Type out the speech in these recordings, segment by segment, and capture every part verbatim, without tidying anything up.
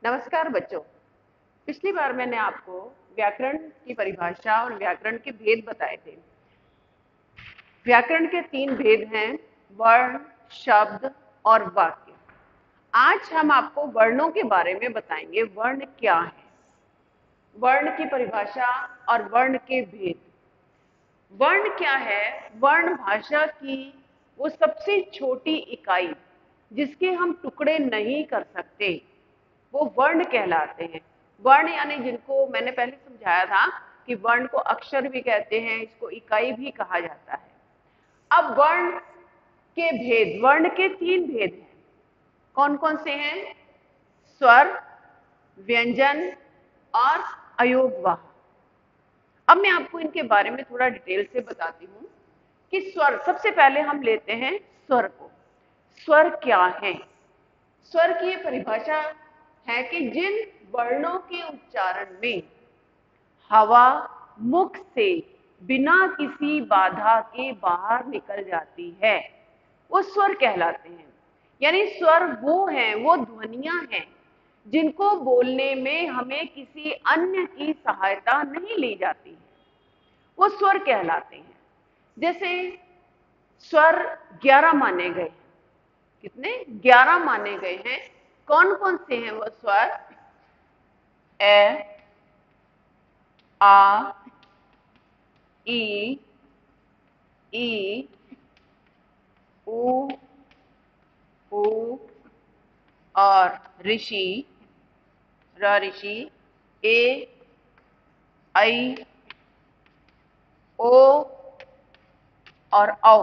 नमस्कार बच्चों। पिछली बार मैंने आपको व्याकरण की परिभाषा और व्याकरण के भेद बताए थे। व्याकरण के तीन भेद हैं, वर्ण, शब्द और वाक्य। आज हम आपको वर्णों के बारे में बताएंगे। वर्ण क्या है, वर्ण की परिभाषा और वर्ण के भेद। वर्ण क्या है? वर्ण भाषा की वो सबसे छोटी इकाई जिसके हम टुकड़े नहीं कर सकते, वो वर्ण कहलाते हैं। वर्ण यानी जिनको मैंने पहले समझाया था कि वर्ण को अक्षर भी कहते हैं, इसको इकाई भी कहा जाता है। अब वर्ण के भेद, वर्ण के तीन भेद हैं। कौन कौन से हैं? स्वर, व्यंजन और अयोगवाह। अब मैं आपको इनके बारे में थोड़ा डिटेल से बताती हूँ कि स्वर, सबसे पहले हम लेते हैं स्वर को। स्वर क्या है? स्वर की परिभाषा है कि जिन वर्णों के उच्चारण में हवा मुख से बिना किसी बाधा के बाहर निकल जाती है, वो स्वर कहलाते हैं। यानी स्वर वो हैं, वो ध्वनियां हैं जिनको बोलने में हमें किसी अन्य की सहायता नहीं ली जाती है, वो स्वर कहलाते हैं। जैसे स्वर ग्यारह माने गए हैं। कितने? ग्यारह माने गए हैं। कौन कौन से हैं वो स्वर? ए, आ, ई, ई, उ, ऊ और ऋषि, र ऋषि, ए, आई, ओ और औ।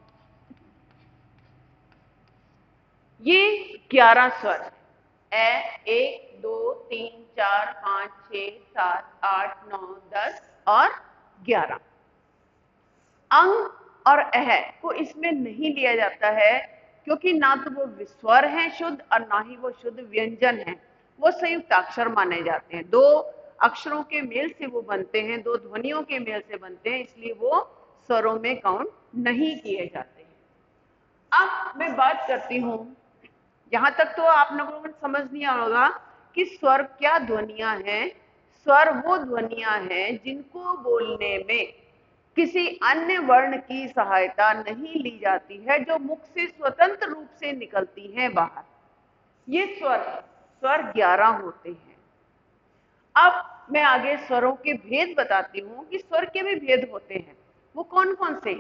ये ग्यारह स्वर है। ए, एक, दो, तीन, चार, पाँच, छः, सात, आठ, नौ, दस और ग्यारह। अंग और अह को इसमें नहीं लिया जाता है, क्योंकि ना तो वो स्वर हैं शुद्ध और ना ही वो शुद्ध व्यंजन हैं। वो संयुक्त अक्षर माने जाते हैं। दो अक्षरों के मेल से वो बनते हैं, दो ध्वनियों के मेल से बनते हैं, इसलिए वो स्वरों में काउंट नहीं किए जाते हैं। अब मैं बात करती हूँ, यहां तक तो आप लोगों को समझ नहीं आएगा कि स्वर क्या ध्वनियां हैं। स्वर वो ध्वनियां हैं जिनको बोलने में किसी अन्य वर्ण की सहायता नहीं ली जाती है, जो मुख से स्वतंत्र रूप से निकलती हैं बाहर। ये स्वर स्वर ग्यारह होते हैं। अब मैं आगे स्वरों के भेद बताती हूँ कि स्वर के भी भेद होते हैं। वो कौन कौन से हैं?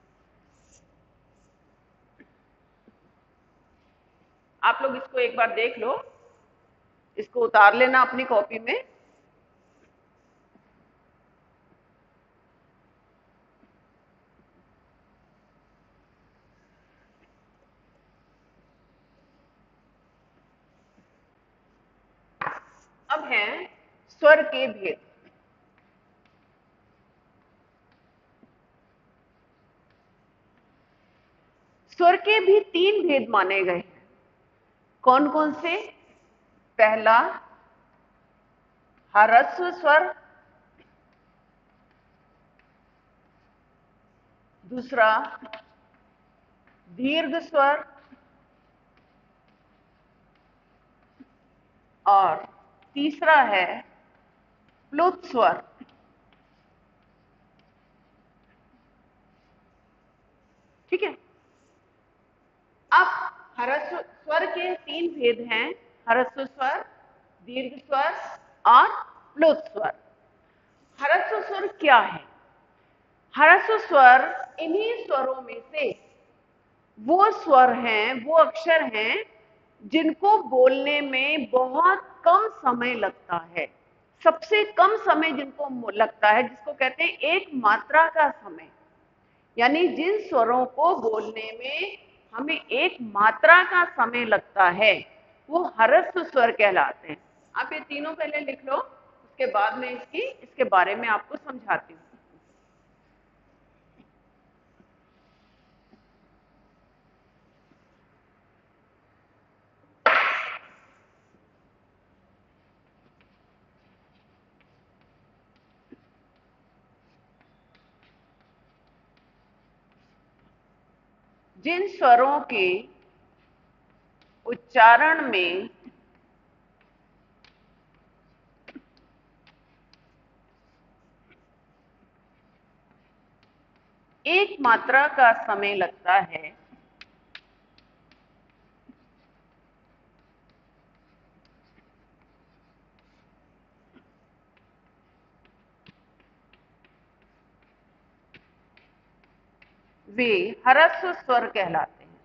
आप लोग इसको एक बार देख लो, इसको उतार लेना अपनी कॉपी में। अब हैं स्वर के भेद। स्वर के भी तीन भेद माने गए हैं। कौन कौन से? पहला ह्रस्व स्वर, दूसरा दीर्घ स्वर और तीसरा है प्लुत स्वर। ठीक है। अब ह्रस्व स्वर के तीन भेद हैं, ह्रस्व स्वर, दीर्घ स्वर और प्लुत स्वर। ह्रस्व स्वर क्या है? ह्रस्व स्वर इन्हीं स्वरों में से वो स्वर हैं, वो अक्षर हैं जिनको बोलने में बहुत कम समय लगता है। सबसे कम समय जिनको लगता है, जिसको कहते हैं एक मात्रा का समय। यानी जिन स्वरों को बोलने में हमें एक मात्रा का समय लगता है, वो ह्रस्व स्वर कहलाते हैं। आप ये तीनों पहले लिख लो, उसके बाद में इसकी इसके बारे में आपको समझाती हूँ। जिन स्वरों के उच्चारण में एक मात्रा का समय लगता है वे ह्रस्व स्वर कहलाते हैं।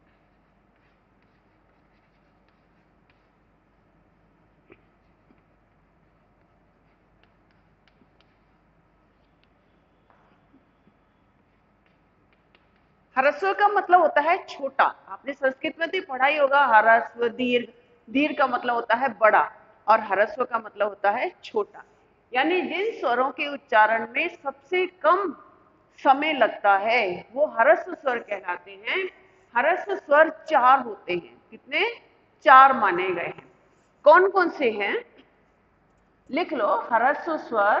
ह्रस्व का मतलब होता है छोटा। आपने संस्कृत में तो पढ़ा ही होगा, ह्रस्व दीर्घ। दीर्घ का मतलब होता है बड़ा और ह्रस्व का मतलब होता है छोटा। यानी जिन स्वरों के उच्चारण में सबसे कम समय लगता है वो ह्रस्व स्वर कहलाते हैं। ह्रस्व स्वर चार होते हैं। कितने? चार माने गए हैं। कौन कौन से हैं? लिख लो। ह्रस्व स्वर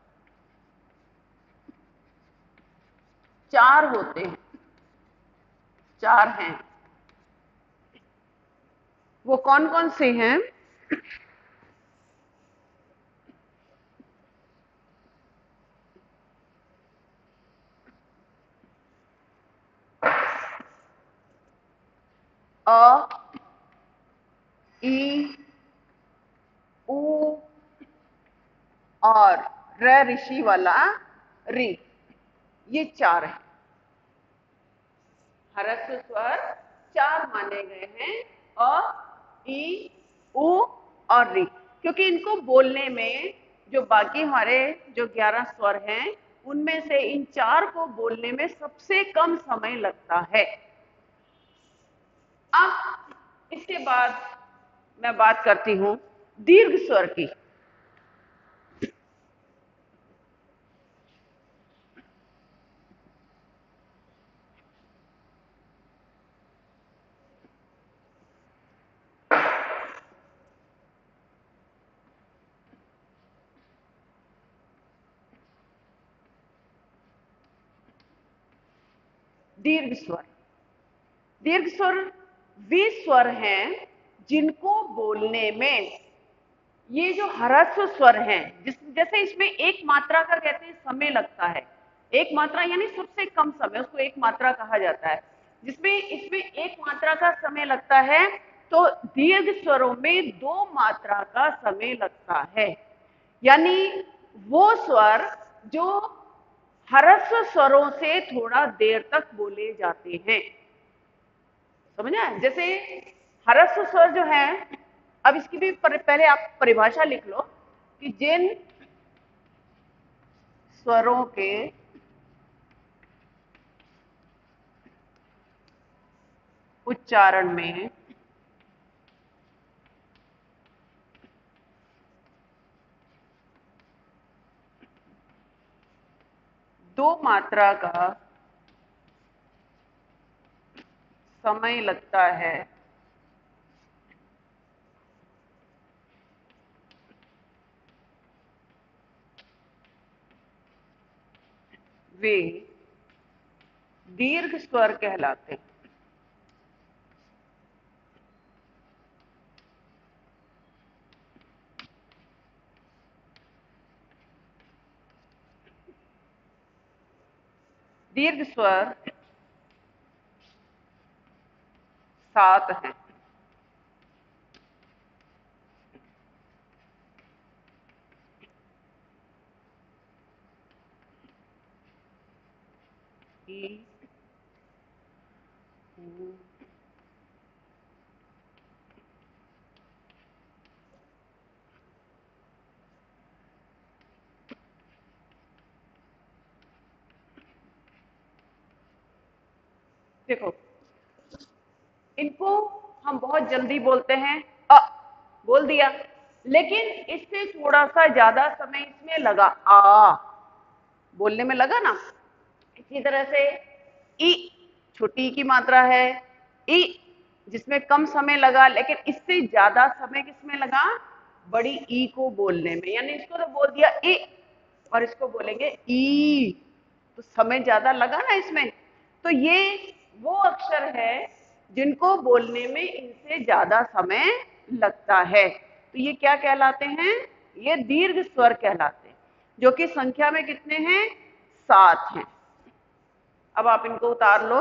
चार होते हैं, चार हैं। वो कौन कौन से हैं? अ, ई, उ और र ऋषि वाला री, ये चार है। ह्रस्व स्वर चार माने गए हैं, अ, ई, उ और री, क्योंकि इनको बोलने में जो बाकी हमारे जो ग्यारह स्वर हैं उनमें से इन चार को बोलने में सबसे कम समय लगता है। अब इसके बाद मैं बात करती हूं दीर्घ स्वर की। दीर्घ स्वर दीर्घ स्वर वे स्वर हैं जिनको बोलने में ये जो ह्रस्व स्वर हैं, जिस जैसे इसमें एक मात्रा का कहते हैं समय लगता है। एक मात्रा यानी सबसे कम समय, उसको एक मात्रा कहा जाता है। जिसमें इसमें एक मात्रा का समय लगता है, तो दीर्घ स्वरों में दो मात्रा का समय लगता है। यानी वो स्वर जो ह्रस्व स्वरों से थोड़ा देर तक बोले जाते हैं। समझा? जैसे ह्रस्व स्वर जो है, अब इसकी भी पर, पहले आप परिभाषा लिख लो कि जिन स्वरों के उच्चारण में दो मात्रा का समय लगता है वे दीर्घ स्वर कहलाते हैं। दीर्घ स्वर सात हैं। ई, उ, देखो इनको हम बहुत जल्दी बोलते हैं, अ बोल दिया, लेकिन इससे थोड़ा सा ज्यादा समय इसमें लगा, आ बोलने में लगा ना। इसी तरह से ई, छोटी ई की मात्रा है, ई जिसमें कम समय लगा, लेकिन इससे ज्यादा समय किसमें लगा? बड़ी ई को बोलने में। यानी इसको तो बोल दिया ई और इसको बोलेंगे ई, तो समय ज्यादा लगा ना इसमें। तो ये वो अक्षर है जिनको बोलने में इनसे ज्यादा समय लगता है। तो ये क्या कहलाते हैं? ये दीर्घ स्वर कहलाते हैं, जो कि संख्या में कितने हैं? सात हैं। अब आप इनको उतार लो।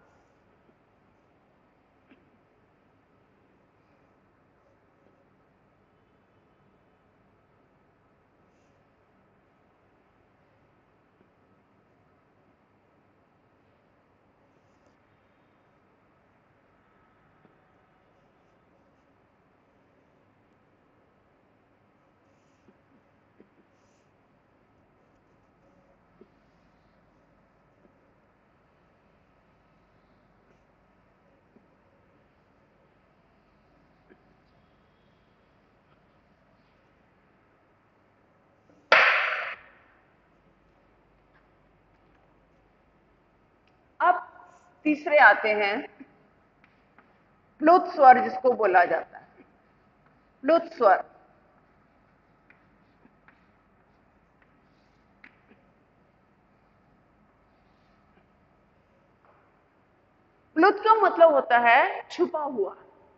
अब तीसरे आते हैं प्लुत स्वर, जिसको बोला जाता है प्लुत स्वर। प्लुत का मतलब होता है छुपा हुआ।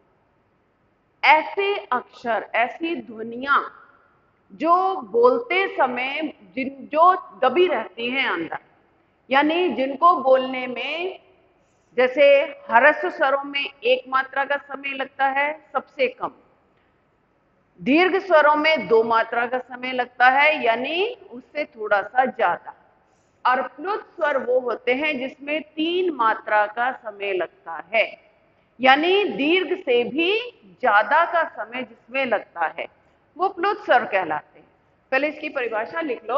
ऐसे अक्षर, ऐसी ध्वनियां जो बोलते समय जिन जो दबी रहती हैं अंदर, यानी जिनको बोलने में, जैसे ह्रस्व स्वरों में एक मात्रा का समय लगता है सबसे कम, दीर्घ स्वरों में दो मात्रा का समय लगता है यानी उससे थोड़ा सा ज्यादा, और प्लुत स्वर वो होते हैं जिसमें तीन मात्रा का समय लगता है, यानी दीर्घ से भी ज्यादा का समय जिसमें लगता है वो प्लुत स्वर कहलाते हैं। पहले इसकी परिभाषा लिख लो।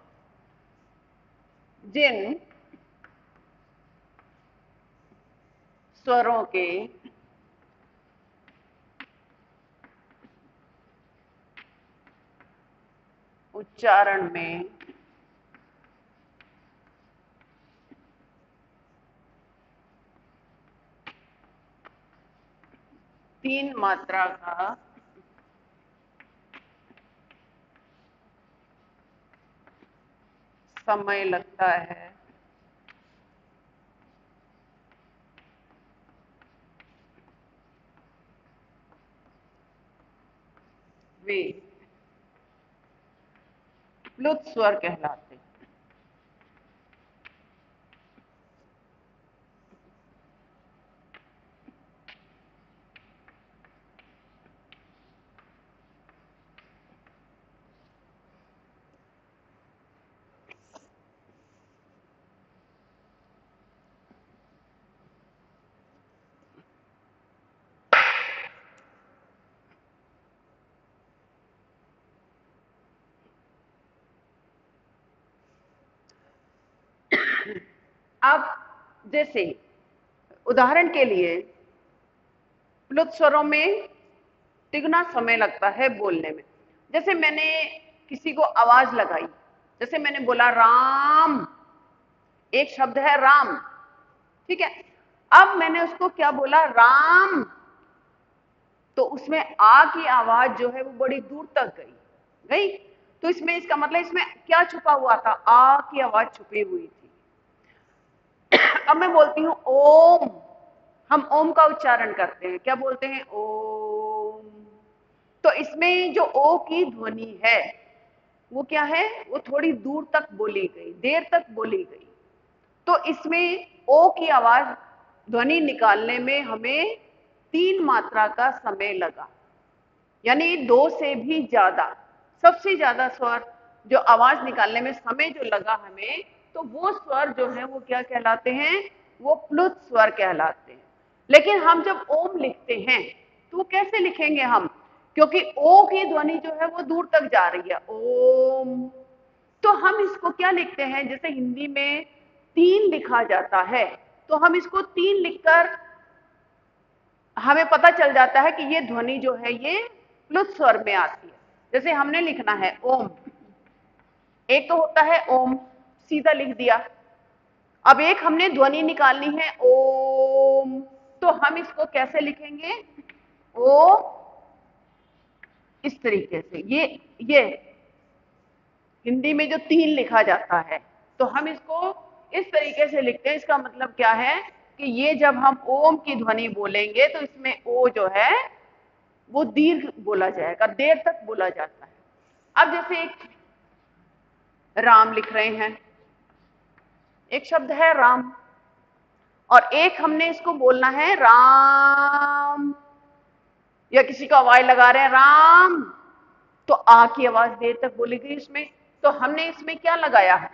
जिन स्वरों के उच्चारण में तीन मात्रा का समय लगता है वे प्लुत स्वर कहलाते हैं। अब जैसे उदाहरण के लिए प्लुत स्वरों में तिगुना समय लगता है बोलने में। जैसे मैंने किसी को आवाज लगाई, जैसे मैंने बोला राम, एक शब्द है राम, ठीक है। अब मैंने उसको क्या बोला, राम, तो उसमें आ की आवाज जो है वो बड़ी दूर तक गई गई तो इसमें इसका मतलब इसमें क्या छुपा हुआ था, आ की आवाज छुपी हुई थी। अब मैं बोलती हूं ओम, हम ओम का उच्चारण करते हैं, क्या बोलते हैं, ओम। तो इसमें जो ओ की ध्वनि है वो क्या है, वो थोड़ी दूर तक बोली गई, देर तक बोली गई। तो इसमें ओ की आवाज ध्वनि निकालने में हमें तीन मात्रा का समय लगा, यानी दो से भी ज्यादा। सबसे ज्यादा स्वर जो आवाज निकालने में समय जो लगा हमें, तो वो स्वर जो है वो क्या कहलाते हैं, वो प्लुत स्वर कहलाते हैं। लेकिन हम जब ओम लिखते हैं तो वो कैसे लिखेंगे हम, क्योंकि ओ की ध्वनि जो है वो दूर तक जा रही है, ओम। तो हम इसको क्या लिखते हैं, जैसे हिंदी में तीन लिखा जाता है तो हम इसको तीन लिखकर हमें पता चल जाता है कि ये ध्वनि जो है ये प्लुत स्वर में आती है। जैसे हमने लिखना है ओम, एक तो होता है ओम, सीधा लिख दिया। अब एक हमने ध्वनि निकालनी है ओम, तो हम इसको कैसे लिखेंगे, ओ, इस तरीके से। ये ये हिंदी में जो तीन लिखा जाता है तो हम इसको इस तरीके से लिखते हैं। इसका मतलब क्या है कि ये जब हम ओम की ध्वनि बोलेंगे तो इसमें ओ जो है वो दीर्घ बोला जाएगा, देर तक बोला जाता है। अब जैसे एक राम लिख रहे हैं, एक शब्द है राम, और एक हमने इसको बोलना है राम, या किसी को आवाज लगा रहे हैं राम, तो आ की आवाज देर तक बोली गई इसमें, तो हमने इसमें क्या लगाया है,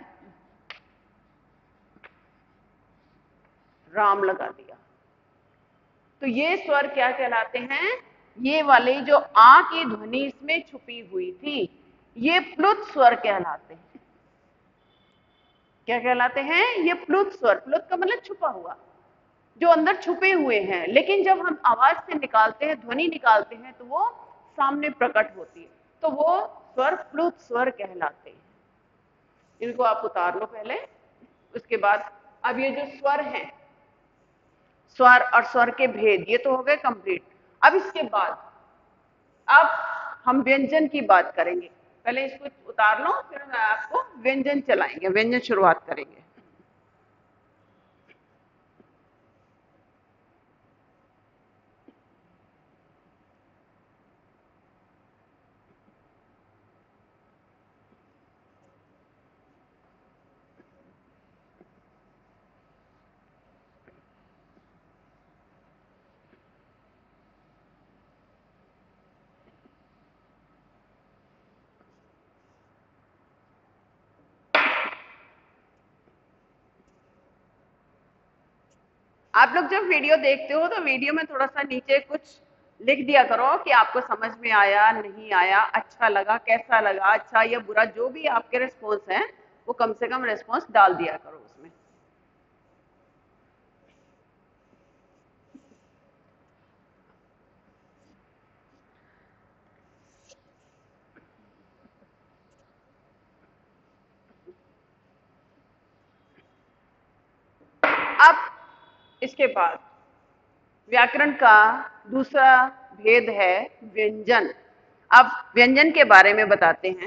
राम लगा दिया। तो ये स्वर क्या कहलाते हैं, ये वाले जो आ की ध्वनि इसमें छुपी हुई थी, ये प्लुत स्वर कहलाते हैं। क्या कहलाते हैं, ये प्लुत स्वर। प्लुत का मतलब छुपा हुआ, जो अंदर छुपे हुए हैं, लेकिन जब हम आवाज से निकालते हैं, ध्वनि निकालते हैं, तो वो सामने प्रकट होती है, तो वो स्वर प्लुत स्वर कहलाते हैं। इनको आप उतार लो पहले, उसके बाद अब ये जो स्वर हैं, स्वर और स्वर के भेद, ये तो हो गए कंप्लीट। अब इसके बाद अब हम व्यंजन की बात करेंगे। पहले इसको उतार लो, फिर मैं आपको व्यंजन चलाएंगे, व्यंजन शुरुआत करेंगे। आप लोग जब वीडियो देखते हो तो वीडियो में थोड़ा सा नीचे कुछ लिख दिया करो कि आपको समझ में आया, नहीं आया, अच्छा लगा, कैसा लगा, अच्छा या बुरा, जो भी आपके रिस्पॉन्स हैं वो कम से कम रिस्पॉन्स डाल दिया करो उसमें। अब इसके बाद व्याकरण का दूसरा भेद है व्यंजन। अब व्यंजन के बारे में बताते हैं।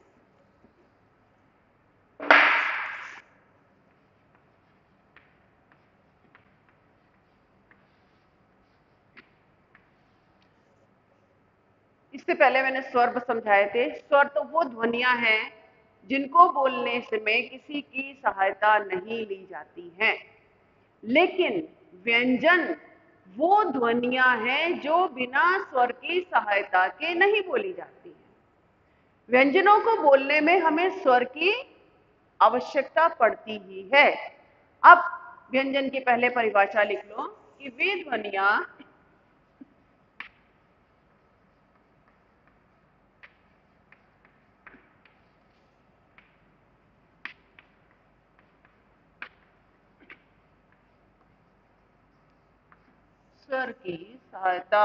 इससे पहले मैंने स्वर समझाए थे। स्वर तो वो ध्वनियां हैं जिनको बोलने से में किसी की सहायता नहीं ली जाती है, लेकिन व्यंजन वो ध्वनियां हैं जो बिना स्वर की सहायता के नहीं बोली जाती है। व्यंजनों को बोलने में हमें स्वर की आवश्यकता पड़ती ही है। अब व्यंजन की पहले परिभाषा लिख लो कि वे ध्वनियां स्वर की सहायता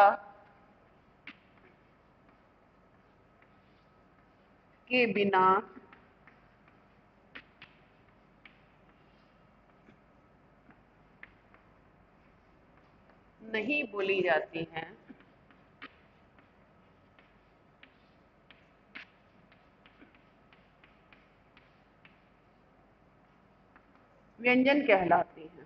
के बिना नहीं बोली जाती हैं। व्यंजन कहलाती हैं।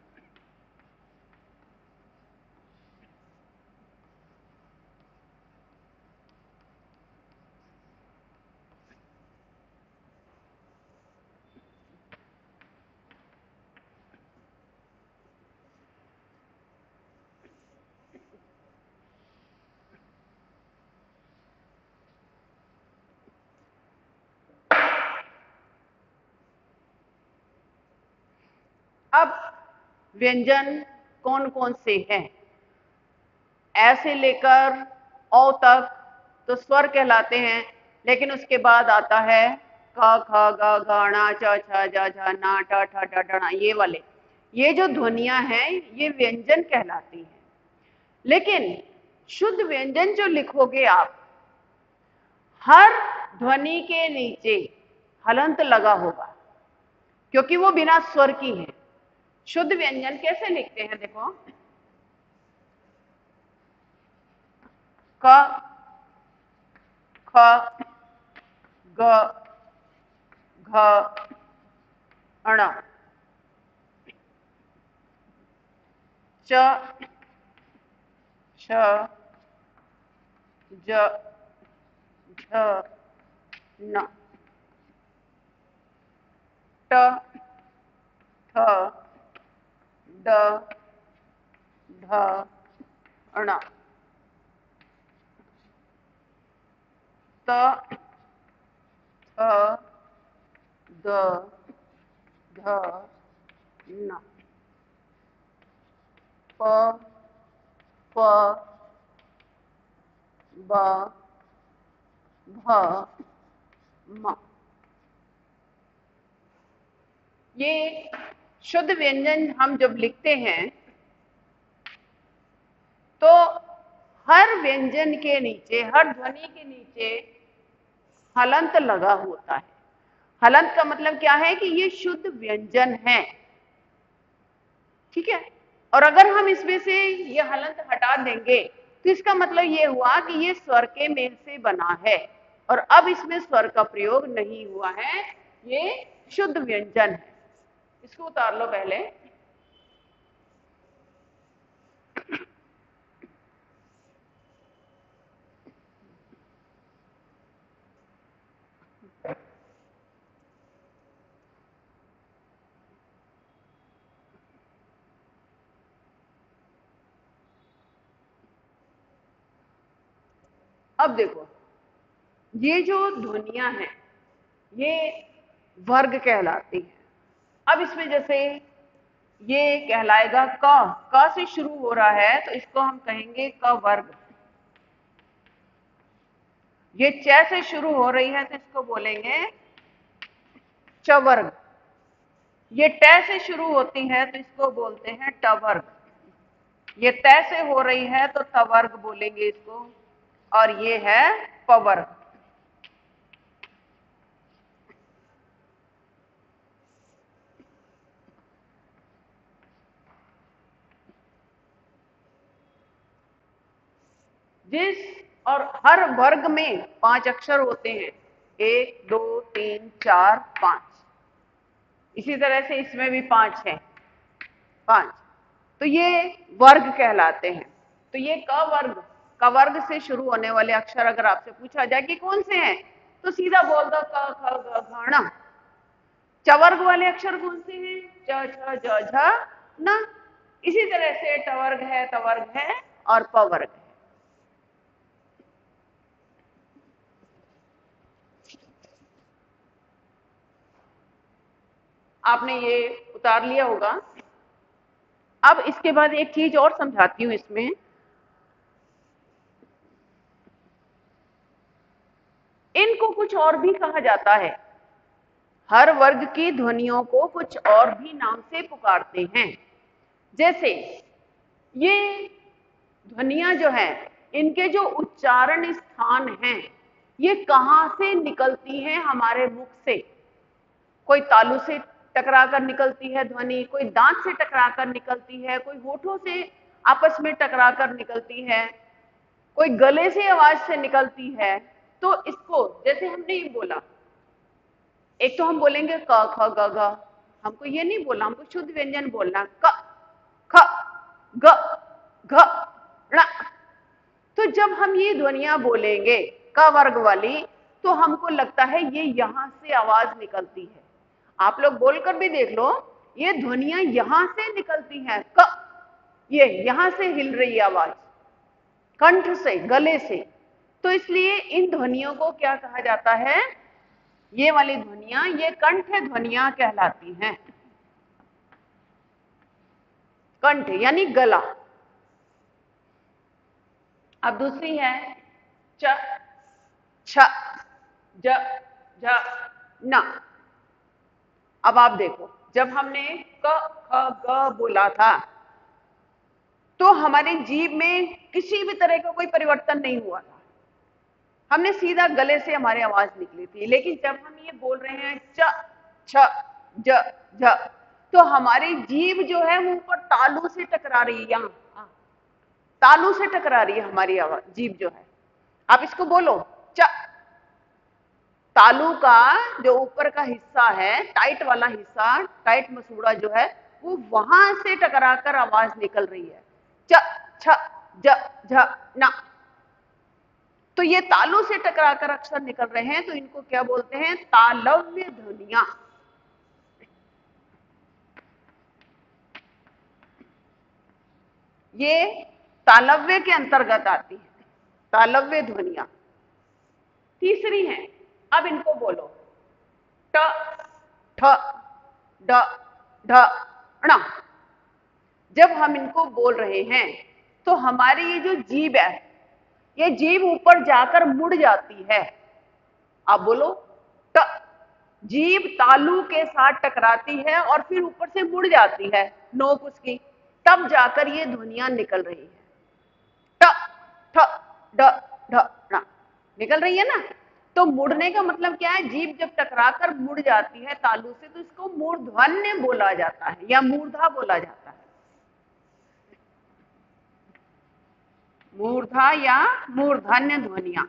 अब व्यंजन कौन कौन से हैं, ऐसे लेकर औ तक तो स्वर कहलाते हैं, लेकिन उसके बाद आता है क ख ग घ ण च छ ज झ न ट ठ ड ढ ण, ये वाले, ये जो ध्वनियां हैं ये व्यंजन कहलाती हैं। लेकिन शुद्ध व्यंजन जो लिखोगे आप, हर ध्वनि के नीचे हलंत लगा होगा, क्योंकि वो बिना स्वर की है। शुद्ध व्यंजन कैसे लिखते हैं, देखो, क ख ग घ ण च छ ज झ न ट ठ ड ढ ण त थ द ध न प फ ब भ म। ये शुद्ध व्यंजन हम जब लिखते हैं तो हर व्यंजन के नीचे, हर ध्वनि के नीचे हलंत लगा होता है। हलंत का मतलब क्या है कि ये शुद्ध व्यंजन है, ठीक है। और अगर हम इसमें से ये हलंत हटा देंगे तो इसका मतलब ये हुआ कि ये स्वर के मेल से बना है और अब इसमें स्वर का प्रयोग नहीं हुआ है, ये शुद्ध व्यंजन है। इसको उतार लो पहले। अब देखो, ये जो ध्वनियां हैं ये वर्ग कहलाती हैं। अब इसमें जैसे ये कहलाएगा क, क से शुरू हो रहा है तो इसको हम कहेंगे क वर्ग। ये च से शुरू हो रही है तो इसको बोलेंगे च वर्ग। ये ट से शुरू होती है तो इसको बोलते हैं ट वर्ग। ये त से हो रही है तो त वर्ग बोलेंगे इसको, और ये है प वर्ग। जिस और हर वर्ग में पांच अक्षर होते हैं, एक दो तीन चार पांच। इसी तरह से इसमें भी पांच है, पांच। तो ये वर्ग कहलाते हैं। तो ये क वर्ग, क वर्ग से शुरू होने वाले अक्षर अगर आपसे पूछा जाए कि कौन से हैं तो सीधा बोल दो क ख ग घ ण। च वर्ग वाले अक्षर कौन से हैं? च छ ज झ न। इसी तरह से ट वर्ग है, त वर्ग है और प वर्ग है। आपने ये उतार लिया होगा। अब इसके बाद एक चीज और समझाती हूं इसमें। इनको कुछ और भी कहा जाता है। हर वर्ग की ध्वनियों को कुछ और भी नाम से पुकारते हैं। जैसे ये ध्वनियां जो हैं, इनके जो उच्चारण स्थान हैं, ये कहां से निकलती हैं हमारे मुख से। कोई तालू से टकरा कर निकलती है ध्वनि, कोई दांत से टकरा कर निकलती है, कोई होठों से आपस में टकरा कर निकलती है, कोई गले से आवाज से निकलती है। तो इसको जैसे हमने ये बोला, एक तो हम बोलेंगे क ख ग घ, हमको ये नहीं बोलना, हमको शुद्ध व्यंजन बोलना, क ख ग घ ण। तो जब हम ये ध्वनियां बोलेंगे क वर्ग वाली तो हमको लगता है ये यहां से आवाज निकलती है। आप लोग बोलकर भी देख लो, ये ध्वनियां यहां से निकलती हैं, क, ये यहां से हिल रही आवाज, कंठ से, गले से। तो इसलिए इन ध्वनियों को क्या कहा जाता है? ये वाली ध्वनियां ये कंठ ध्वनियां कहलाती हैं। कंठ यानी गला। अब दूसरी है च छ ज झ न। अब आप देखो, जब हमने क ख ग बोला था तो हमारी जीभ में किसी भी तरह का कोई परिवर्तन नहीं हुआ था, हमने सीधा गले से हमारी आवाज निकली थी। लेकिन जब हम ये बोल रहे हैं च छ ज झ, तो हमारी जीभ जो है मुंह पर तालू से टकरा रही है, यहाँ तालू से टकरा रही है हमारी आवाज, जीभ जो है। आप इसको बोलो च। तालू का जो ऊपर का हिस्सा है, टाइट वाला हिस्सा, टाइट मसूड़ा जो है, वो वहां से टकरा कर आवाज निकल रही है, च छ ज झ न। तो ये तालू से टकराकर अक्षर निकल रहे हैं, तो इनको क्या बोलते हैं? तालव्य ध्वनियां। ये तालव्य के अंतर्गत आती है, तालव्य ध्वनियां। तीसरी है, अब इनको बोलो, ट, ठ, ड, ढ, ण। जब हम इनको बोल रहे हैं तो हमारी ये जो जीभ है, ये जीभ ऊपर जाकर मुड़ जाती है। आप बोलो, ट, जीभ तालू के साथ टकराती है और फिर ऊपर से मुड़ जाती है नोक उसकी, तब जाकर ये ध्वनियां निकल रही है। ट, ठ, ड, ढ, ण निकल रही है ना। तो मुड़ने का मतलब क्या है, जीभ जब टकराकर मुड़ जाती है तालू से तो इसको मूर्धन्य बोला जाता है या मूर्धा बोला जाता है। मूर्धा या मूर्धन्य ध्वनियां।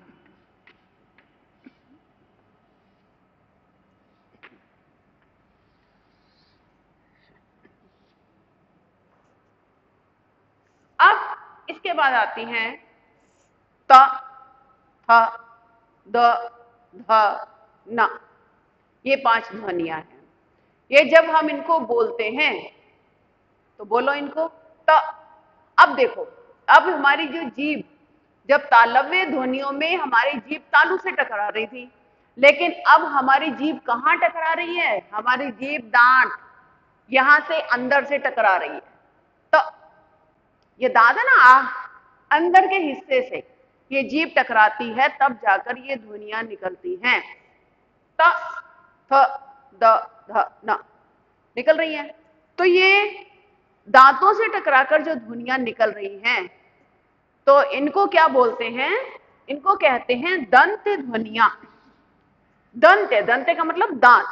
अब इसके बाद आती हैं त, थ, द, ध, न। ये पांच ध्वनियां हैं। ये जब हम इनको बोलते हैं तो बोलो इनको, त। अब देखो, अब हमारी जो जीभ, जब तालव्य ध्वनियों में हमारी जीभ तालू से टकरा रही थी, लेकिन अब हमारी जीभ कहां टकरा रही है, हमारी जीभ दांत यहां से अंदर से टकरा रही है। तो ये दांत है ना, अंदर के हिस्से से ये जीभ टकराती है, तब जाकर ये ध्वनियां निकलती हैं। त, थ, द, ध, न निकल रही हैं। तो ये दांतों से टकराकर जो ध्वनियां निकल रही हैं, तो इनको क्या बोलते हैं, इनको कहते हैं दंत ध्वनियां। दंत, दंत का मतलब दांत।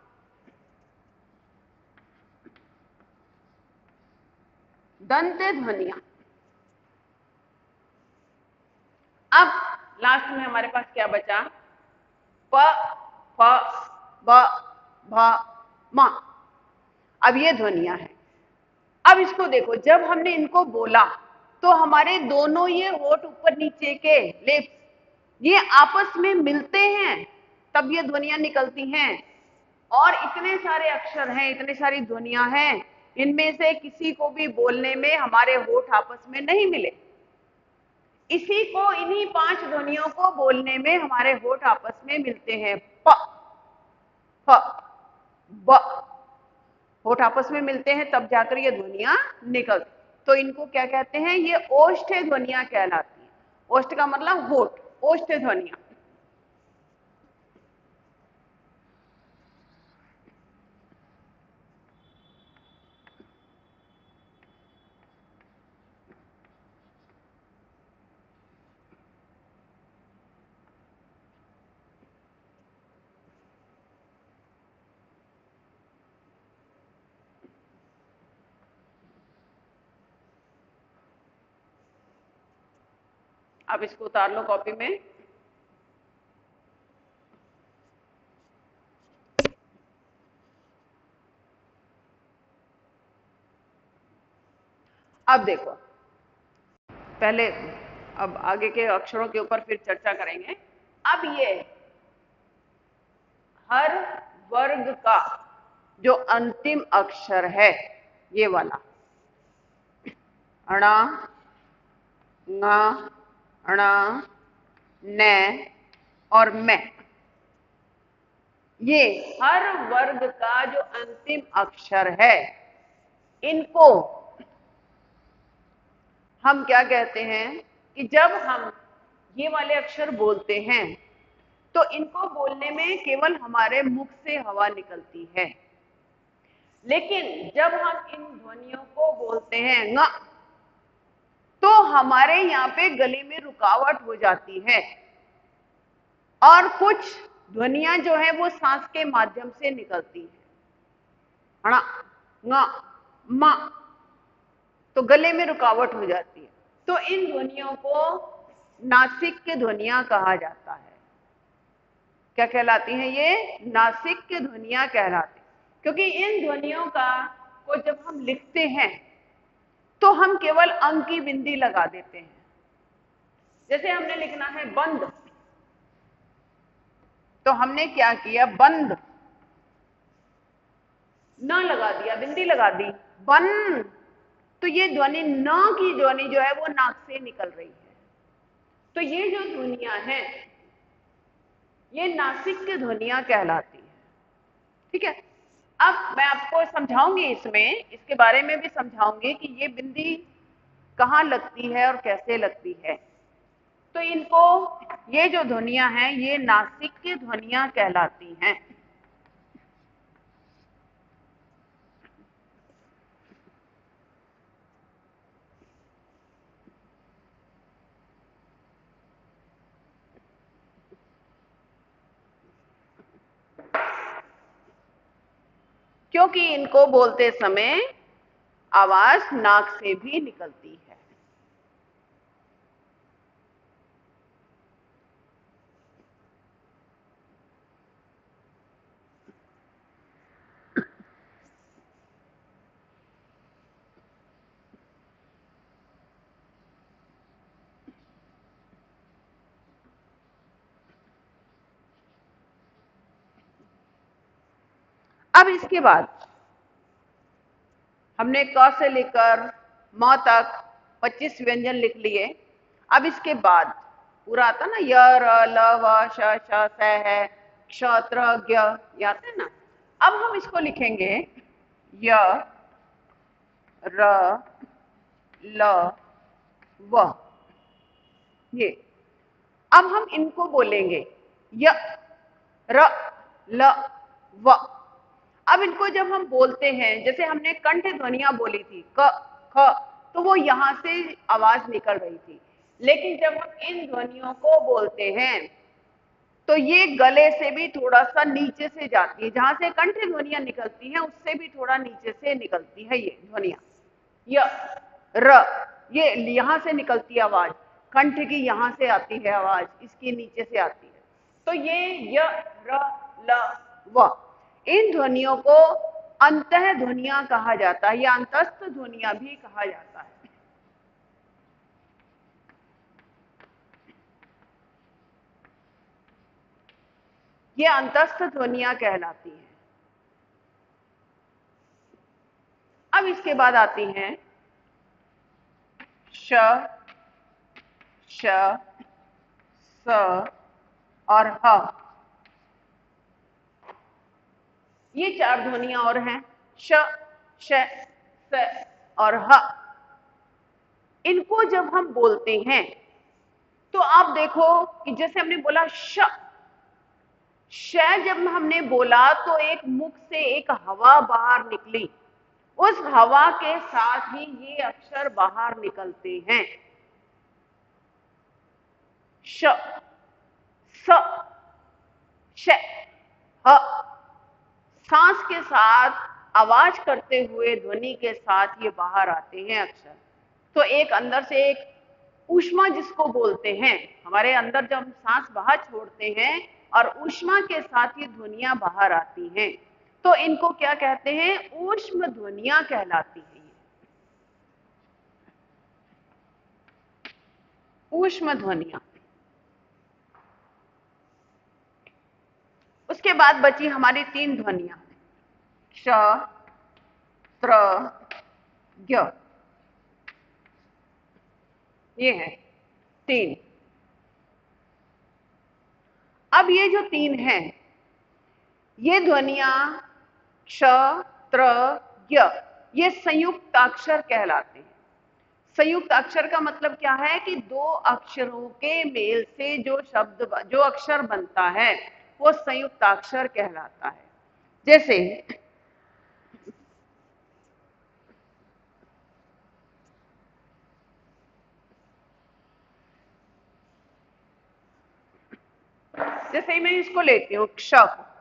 दंत ध्वनियां। अब लास्ट में हमारे पास क्या बचा, प, फ, ब, भ, म। अब ये ध्वनियां हैं। अब इसको देखो, जब हमने इनको बोला तो हमारे दोनों ये होठ ऊपर नीचे के लिप्स, ये आपस में मिलते हैं, तब ये ध्वनियां निकलती हैं। और इतने सारे अक्षर हैं, इतनी सारी ध्वनियां हैं, इनमें से किसी को भी बोलने में हमारे होठ आपस में नहीं मिले। इसी को, इन्हीं पांच ध्वनियों को बोलने में हमारे होठ आपस में मिलते हैं। प, फ, ब, होठ आपस में मिलते हैं, तब जाकर ये ध्वनियां निकलती। तो इनको क्या कहते हैं, ये ओष्ठ ध्वनियां कहलाती हैं। ओष्ठ का मतलब होठ, ओष्ठ ध्वनियां। अब इसको उतार लो कॉपी में। अब देखो, पहले अब आगे के अक्षरों के ऊपर फिर चर्चा करेंगे। अब ये हर वर्ग का जो अंतिम अक्षर है, ये वाला अणा, ङ, ण, न और मैं, ये हर वर्ग का जो अंतिम अक्षर है, इनको हम क्या कहते हैं कि जब हम ये वाले अक्षर बोलते हैं तो इनको बोलने में केवल हमारे मुख से हवा निकलती है। लेकिन जब हम इन ध्वनियों को बोलते हैं ङ, तो हमारे यहाँ पे गले में रुकावट हो जाती है और कुछ ध्वनियां जो है वो सांस के माध्यम से निकलती है। ण, ङ, म, तो गले में रुकावट हो जाती है। तो इन ध्वनियों को नासिक के ध्वनियां कहा जाता है। क्या कहलाती हैं ये, नासिक के ध्वनियां कहलाती हैं। क्योंकि इन ध्वनियों का को जब हम लिखते हैं तो हम केवल अंग की बिंदी लगा देते हैं। जैसे हमने लिखना है बंद, तो हमने क्या किया, बंद न लगा दिया, बिंदी लगा दी, बन, तो ये ध्वनि न की ध्वनि जो है वो नाक से निकल रही है। तो ये जो ध्वनियां हैं ये नासिक ध्वनियां कहलाती है। ठीक है, अब मैं आपको समझाऊंगी, इसमें इसके बारे में भी समझाऊंगी कि ये बिंदी कहाँ लगती है और कैसे लगती है। तो इनको, ये जो ध्वनियां हैं ये नासिक ध्वनियां कहलाती हैं। क्योंकि इनको बोलते समय आवाज नाक से भी निकलती है। अब इसके बाद हमने क से लेकर म तक पच्चीस व्यंजन लिख लिए। अब इसके बाद पूरा आता ना, य र ल व श श स है, क्ष त्र ज्ञ, ये आते हैं ना। अब हम इसको लिखेंगे य र ल व, ये। अब हम इनको बोलेंगे य र ल व। अब इनको जब हम बोलते हैं, जैसे हमने कंठ ध्वनियां बोली थी क ख, तो वो यहां से आवाज निकल रही थी। लेकिन जब हम इन ध्वनियों को बोलते हैं तो ये गले से भी थोड़ा सा नीचे से जाती है, जहां से कंठ ध्वनियां निकलती हैं उससे भी थोड़ा नीचे से निकलती है ये ध्वनियां। य र, ये यहां से निकलती है आवाज, कंठ की यहां से आती है आवाज, इसकी नीचे से आती है। तो ये य र ल व, इन ध्वनियों को अंतः ध्वनियां कहा जाता है या अंतस्थ ध्वनियां भी कहा जाता है। ये अंतस्थ ध्वनियां कहलाती हैं। अब इसके बाद आती हैं श, श, स और ह। ये चार ध्वनियां और हैं, श, श, स और ह। इनको जब हम बोलते हैं तो आप देखो कि जैसे हमने बोला श, श जब हमने बोला तो एक मुख से एक हवा बाहर निकली, उस हवा के साथ ही ये अक्षर बाहर निकलते हैं। श, स, श, ह। सांस के साथ, आवाज करते हुए ध्वनि के साथ ये बाहर आते हैं अक्षर। तो एक अंदर से एक ऊष्मा जिसको बोलते हैं, हमारे अंदर जब हम सांस बाहर छोड़ते हैं और ऊष्मा के साथ ये ध्वनियां बाहर आती हैं, तो इनको क्या कहते हैं? ऊष्म ध्वनियां कहलाती हैं। ऊष्म ध्वनियां। उसके बाद बची हमारी तीन ध्वनियां, श, त्र, ज्ञ। ये है तीन। अब ये जो तीन हैं, ये ध्वनियां श, त्र, ज्ञ, ये संयुक्त अक्षर कहलाते हैं। संयुक्त अक्षर का मतलब क्या है कि दो अक्षरों के मेल से जो शब्द, जो अक्षर बनता है वो संयुक्त अक्षर कहलाता है। जैसे जैसे मैं इसको लेती हूं क्ष,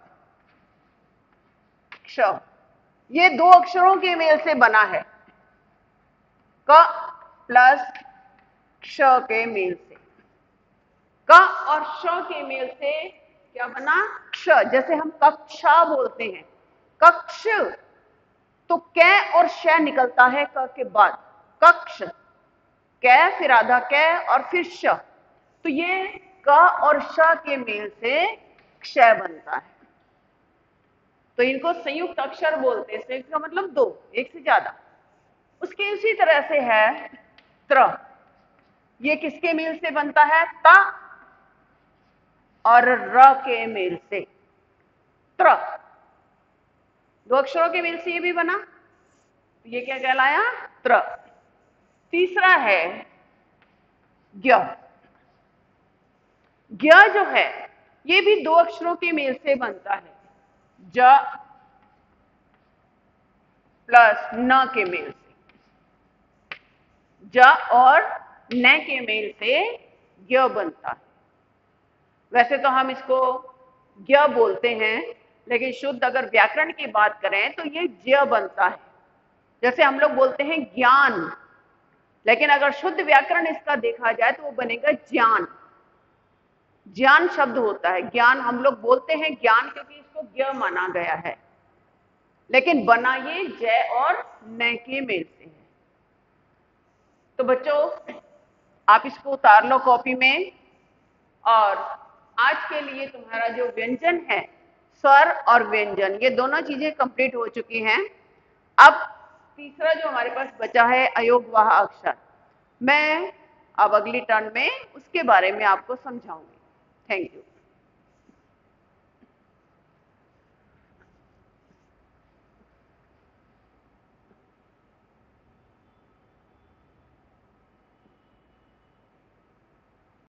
क्ष, ये दो अक्षरों के मेल से बना है, क प्लस क्ष के मेल से। क और श के मेल से क्या बना? क्ष। जैसे हम कक्षा बोलते हैं, कक्ष, तो क और श निकलता है क के बाद, कक्ष, क फिर आधा क और फिर श। तो ये क और श के मेल से क्ष बनता है। तो इनको संयुक्त अक्षर बोलते हैं। संयुक्त का मतलब दो, एक से ज्यादा। उसके उसी तरह से है त्र। ये किसके मेल से बनता है? त और र के मेल से त्र। दो अक्षरों के मेल से ये भी बना, तो ये क्या कहलाया? त्र। तीसरा है ज्ञ। ज्ञ जो है ये भी दो अक्षरों के मेल से बनता है, ज प्लस न के मेल से। ज और न के मेल से ज्ञ बनता है। वैसे तो हम इसको ज्ञ बोलते हैं, लेकिन शुद्ध अगर व्याकरण की बात करें तो ये ज्ञ बनता है। जैसे हम लोग बोलते हैं ज्ञान, लेकिन अगर शुद्ध व्याकरण इसका देखा जाए तो वो बनेगा ज्ञान। ज्ञान शब्द होता है, ज्ञान हम लोग बोलते हैं ज्ञान क्योंकि इसको ज्ञ माना गया है, लेकिन बना ये जय और न के मेल से है। तो बच्चों आप इसको उतार लो कॉपी में, और आज के लिए तुम्हारा जो व्यंजन है, स्वर और व्यंजन, ये दोनों चीजें कंप्लीट हो चुकी हैं। अब तीसरा जो हमारे पास बचा है अयोगवाह अक्षर, मैं अब अगली टर्न में उसके बारे में आपको समझाऊंगी। Thank you.